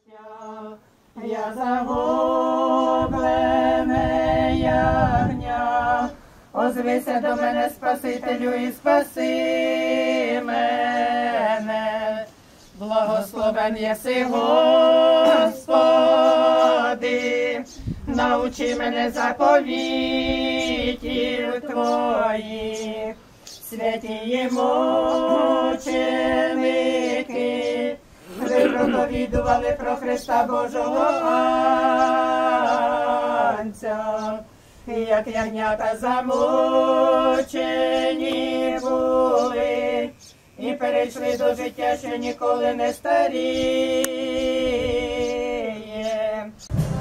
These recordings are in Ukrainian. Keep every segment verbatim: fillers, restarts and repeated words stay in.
Я загублене ягня, озвися до мене, Спасителю, і спаси мене. Благословен єси, Господи, научи мене заповітів Твоїх. Святі мученики, ви проповідували про Христа Божого Анця, як ягнята замучені були, і перейшли до життя, що ніколи не старіє.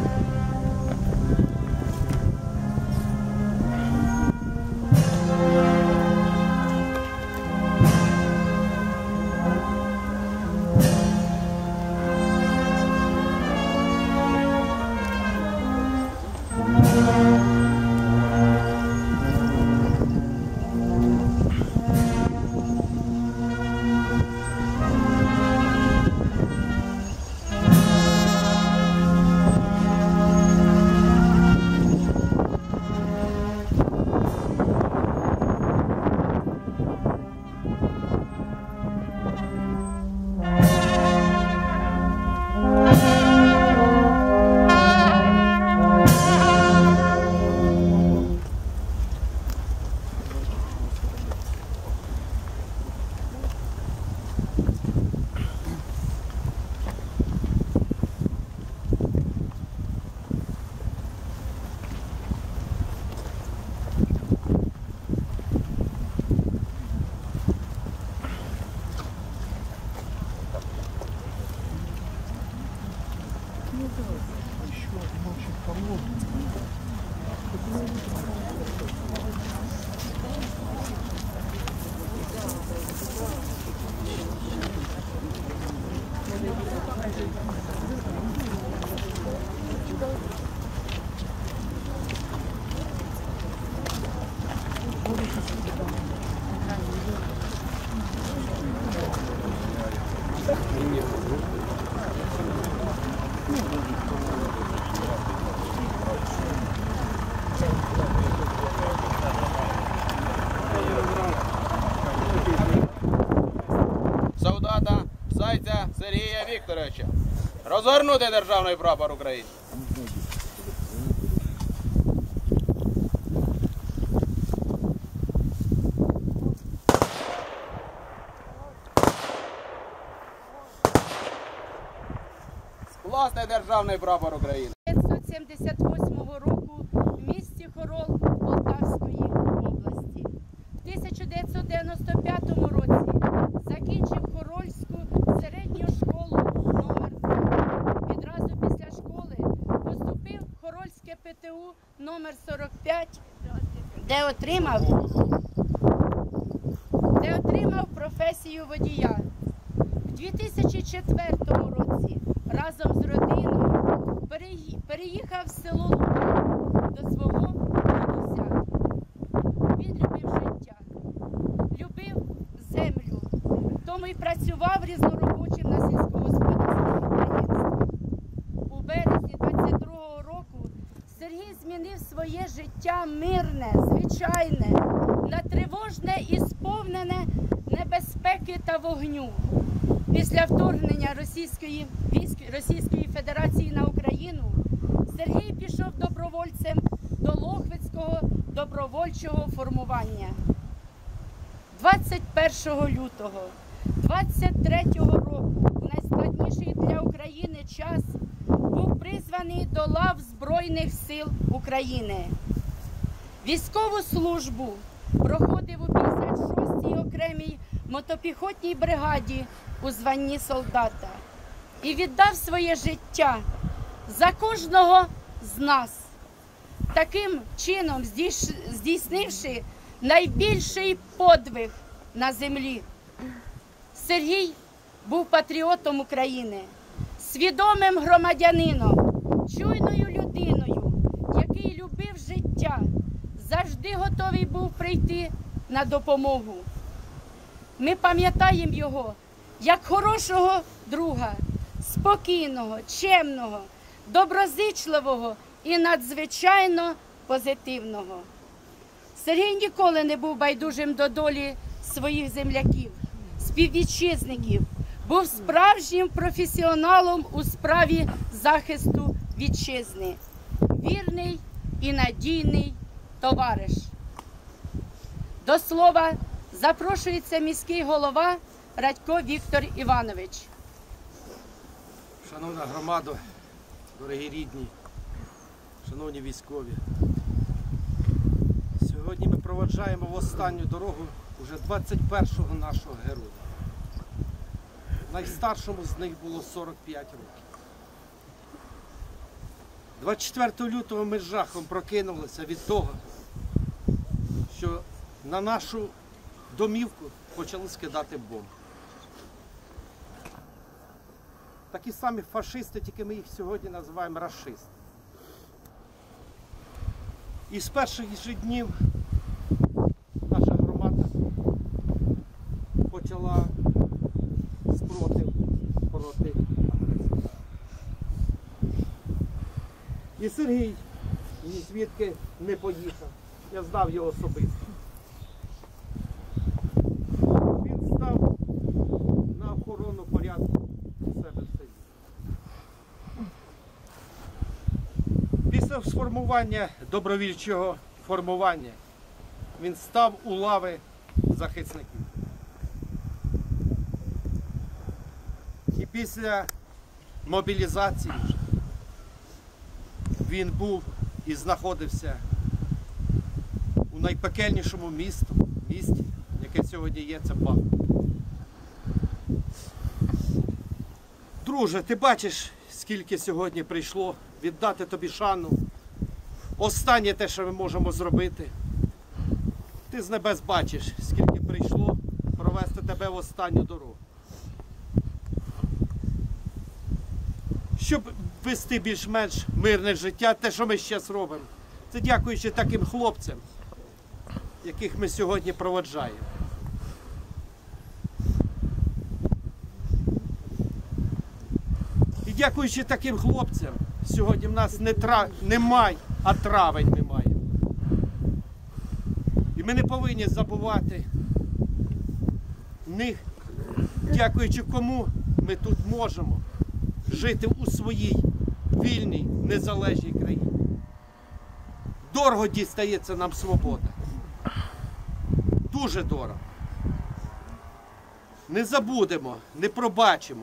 Солдата Зайця Сергія Вікторовича. Розгорнути державний прапор України. Скласти державний прапор України. дев'ятсот сімдесят восьмого року в місті Хорол Полтавської області. В тисяча дев'ятсот дев'яносто п'ятому році закінчив Хорольську середню школу номер два. Відразу після школи поступив в Хорольське Пе Те У номер сорок п'ять, де отримав, де отримав професію водія. В дві тисячі четвертому році разом з родиною переїхав в село Лука до свого дідуся. Він любив життя, любив землю, тому й працював різноробочим на сільськогосподарських підприємствах. У березні двадцять другого року Сергій змінив своє життя мирне, звичайне, на тривожне і сповнене небезпеки та вогню. Після вторгнення Російської, військ Російської Федерації на Україну Сергій пішов добровольцем до Лохвицького добровольчого формування. двадцять першого лютого двадцять третього року, в найскладніший для України час, був призваний до лав Збройних сил України. Військову службу проходив у п'ятдесят шостій окремій мотопіхотній бригаді у званні солдата і віддав своє життя за кожного з нас, таким чином здійснивши найбільший подвиг на землі. Сергій був патріотом України, свідомим громадянином, чуйною людиною, який любив життя, завжди готовий був прийти на допомогу. Ми пам'ятаємо його як хорошого друга, спокійного, чемного, доброзичливого і надзвичайно позитивного. Сергій ніколи не був байдужим до долі своїх земляків, співвітчизників, був справжнім професіоналом у справі захисту вітчизни, вірний і надійний товариш. До слова запрошується міський голова Радько Віктор Іванович. Шановна громада, дорогі рідні, шановні військові, сьогодні ми проводжаємо в останню дорогу вже двадцять першого нашого героя. Найстаршому з них було сорок п'ять років. двадцять четвертого лютого ми з жахом прокинулися від того, що на нашу домівку почали скидати бомби. Такі самі фашисти, тільки ми їх сьогодні називаємо рашисти. І з перших же днів наша громада почала спротив проти агресії. І Сергій ні звідки не поїхав. Я знав його особисто. Він став на охорону порядку у себе в селі. Після сформування добровільчого формування він став у лави захисників. І після мобілізації він був і знаходився у найпекельнішому місту, місті, яке сьогодні є, це Бахмут. Друже, ти бачиш, скільки сьогодні прийшло віддати тобі шану. Останнє те, що ми можемо зробити. Ти з небес бачиш, скільки прийшло провести тебе в останню дорогу. Щоб вести більш-менш мирне життя, те, що ми зараз робимо, це дякуючи таким хлопцям, яких ми сьогодні проводжаємо. І дякуючи таким хлопцям, сьогодні в нас не, тра... не май, а травень ми маємо. І ми не повинні забувати них, дякуючи кому ми тут можемо жити у своїй вільній, незалежній країні. Дорого дістається нам свобода. Дуже дорого. Не забудемо, не пробачимо.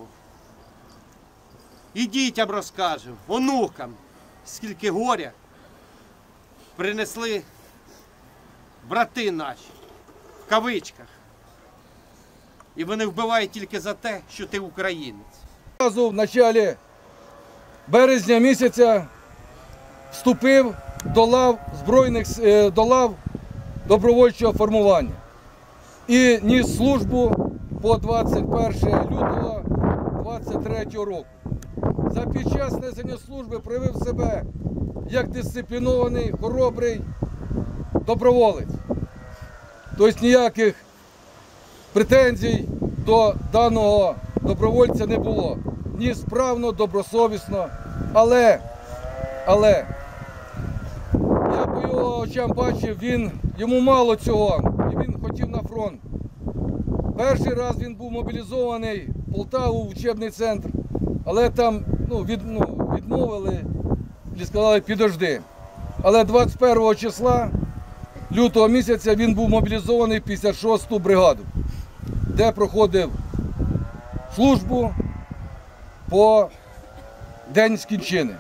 І дітям розкажемо, онукам, скільки горя принесли брати наші, в кавичках. І вони вбивають тільки за те, що ти українець. Одразу в началі березня місяця вступив до лав збройних до лав добровольчого формування і ніс службу по двадцять перше лютого двадцять третього року. За під час несення служби проявив себе як дисциплінований, хоробрий доброволець. Тобто ніяких претензій до даного добровольця не було. Ні справно, добросовісно, але, але, я по його очам бачив, він, йому мало цього, і він хотів на фронт. Перший раз він був мобілізований в Полтаву, в учебний центр, але там ну, від, ну, відмовили і сказали підожди. Але двадцять першого числа лютого місяця він був мобілізований в п'ятдесят шосту бригаду, де проходив службу по день скінчини.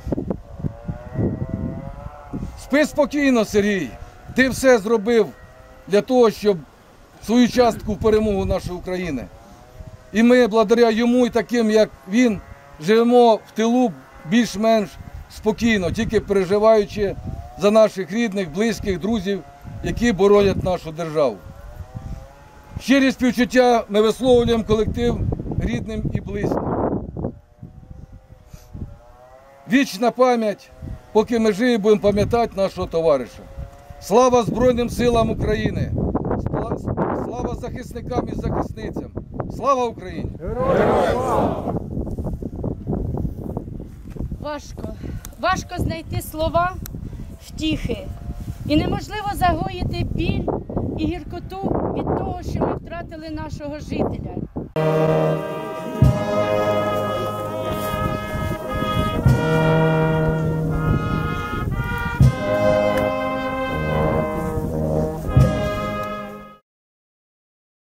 Спи спокійно, Сергій. Ти все зробив для того, щоб свою частку в перемогу нашої України. І ми, благодаря йому і таким, як він, живемо в тилу більш-менш спокійно, тільки переживаючи за наших рідних, близьких, друзів, які боронять нашу державу. Щирі співчуття ми висловлюємо колектив рідним і близьким. Вічна пам'ять, поки ми живі, будемо пам'ятати нашого товариша. Слава Збройним силам України! Слава захисникам і захисницям! Слава Україні! Героям слава! Важко. Важко знайти слова втіхи. І неможливо загоїти біль і гіркоту від того, що ми втратили нашого жителя.